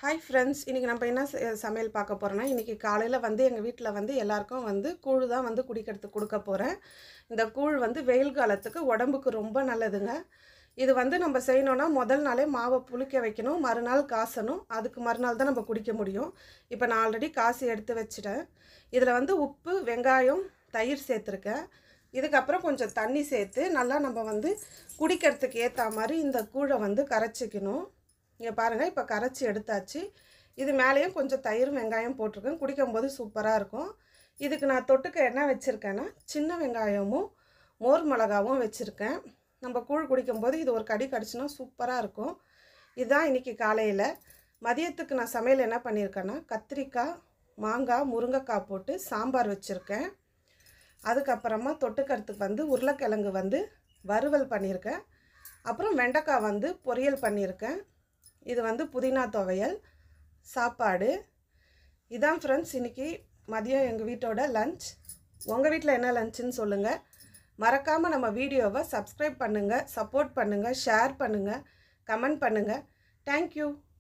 Hi friends, இன்னைக்கு நம்ம என்ன சமையல் பார்க்க போறோம்னா இன்னைக்கு காலையில எங்க வீட்ல எல்லாருக்கும் கூழ் தான் குடிக்கிறதுக்கு கொடுக்க போறேன். இந்த கூழ் வெயில் காலத்துக்கு உடம்புக்கு ரொம்ப நல்லதுங்க. இது நம்ம செய்யணும்னா முதல் நாளே மாவை புளிக்க வைக்கணும், மறுநாள் காசணும், அதுக்கு மறுநாள் தான் நம்ம குடிக்க முடியும். இப்போ நான் ஆல்ரெடி காசி எடுத்து வச்சிட்டேன். இதுல உப்பு, வெங்காயம், தயிர் சேர்த்திருக்கேன். இதுக்கு அப்புறம் கொஞ்சம் தண்ணி சேர்த்து நல்லா நம்ம குடிக்கிறதுக்கு ஏத்த மாதிரி இந்த கூழை கரைச்சிக்கணும். இங்க பாருங்க, இப்ப கரைச்சி எடுத்தாச்சு. இது மேலயும் கொஞ்சம் தயிர் வெங்காயம் போட்டுருக்கேன். குடிக்கும்போது சூப்பரா இருக்கும். இதுக்கு நான் தொட்டுக்க என்ன வெச்சிருக்கேன்னா சின்ன வெங்காயமும் மோர் மிளகாவும் வெச்சிருக்கேன். நம்ம கூழ் குடிக்கும்போது இது ஒரு கடி கடிச்சினா சூப்பரா இருக்கும். இதுதான் இன்னைக்கு காலையில. மதியத்துக்கு நான் சமையல் என்ன பண்ணிருக்கேன்னா கத்திரிக்காய், மாங்காய், முருங்கைக்காய் போட்டு சாம்பார் வெச்சிருக்கேன். அதுக்கு அப்புறமா தொட்டுக்கிறதுக்கு உருளைக்கிழங்கு வறுவல் பண்ணிருக்கேன். அப்புறம் வெண்டக்காய் பொரியல் பண்ணிருக்கேன். இது புதினா துவையல், சாப்பாடு. இதான் ஃப்ரெண்ட்ஸ் இன்னைக்கு மதியம் எங்கள் வீட்டோட லஞ்ச். உங்கள் வீட்டில் என்ன லஞ்சுன்னு சொல்லுங்கள். மறக்காமல் நம்ம வீடியோவை சப்ஸ்கிரைப் பண்ணுங்கள், சப்போர்ட் பண்ணுங்கள், ஷேர் பண்ணுங்கள், கமெண்ட் பண்ணுங்கள். தேங்க்யூ.